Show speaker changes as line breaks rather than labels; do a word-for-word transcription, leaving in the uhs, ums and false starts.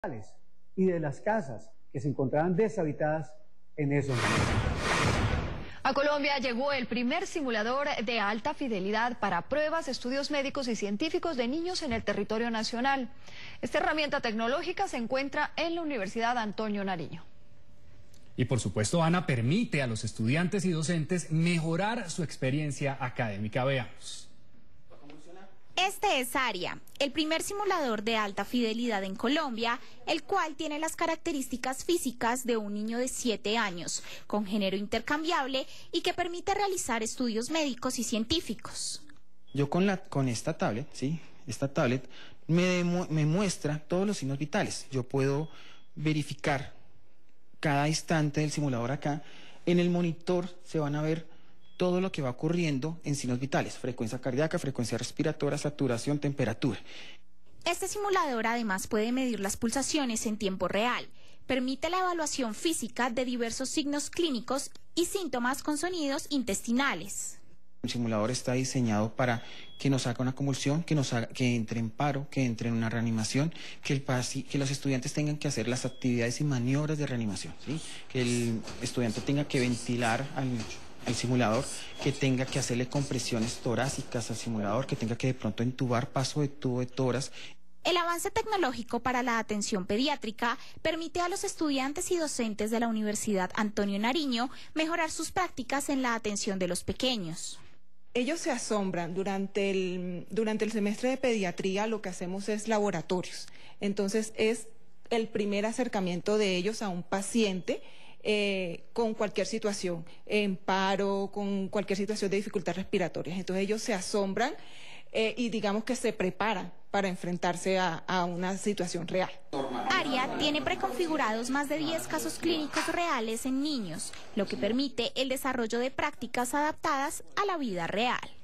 y de las casas que se encontraban deshabitadas en esos momentos.
A Colombia llegó el primer simulador de alta fidelidad para pruebas, estudios médicos y científicos de niños en el territorio nacional. Esta herramienta tecnológica se encuentra en la Universidad Antonio Nariño.
Y por supuesto, Ana, permite a los estudiantes y docentes mejorar su experiencia académica. Veamos.
Este es Aria, el primer simulador de alta fidelidad en Colombia, el cual tiene las características físicas de un niño de siete años, con género intercambiable y que permite realizar estudios médicos y científicos.
Yo con, la, con esta tablet, ¿sí? Esta tablet me, me muestra todos los signos vitales. Yo puedo verificar cada instante del simulador acá. En el monitor se van a ver todo lo que va ocurriendo en signos vitales: frecuencia cardíaca, frecuencia respiratoria, saturación, temperatura.
Este simulador además puede medir las pulsaciones en tiempo real. Permite la evaluación física de diversos signos clínicos y síntomas con sonidos intestinales.
El simulador está diseñado para que nos haga una convulsión, que nos haga, que entre en paro, que entre en una reanimación, que, el, que los estudiantes tengan que hacer las actividades y maniobras de reanimación, ¿sí? Que el estudiante tenga que ventilar al al simulador, que tenga que hacerle compresiones torácicas al simulador, que tenga que de pronto entubar paso de tubo de toras.
El avance tecnológico para la atención pediátrica permite a los estudiantes y docentes de la Universidad Antonio Nariño mejorar sus prácticas en la atención de los pequeños.
Ellos se asombran. Durante el, durante el semestre de pediatría lo que hacemos es laboratorios. Entonces es el primer acercamiento de ellos a un paciente Eh, con cualquier situación, en paro, con cualquier situación de dificultad respiratoria. Entonces ellos se asombran eh, y digamos que se preparan para enfrentarse a, a una situación real.
Aria tiene preconfigurados más de diez casos clínicos reales en niños, lo que permite el desarrollo de prácticas adaptadas a la vida real.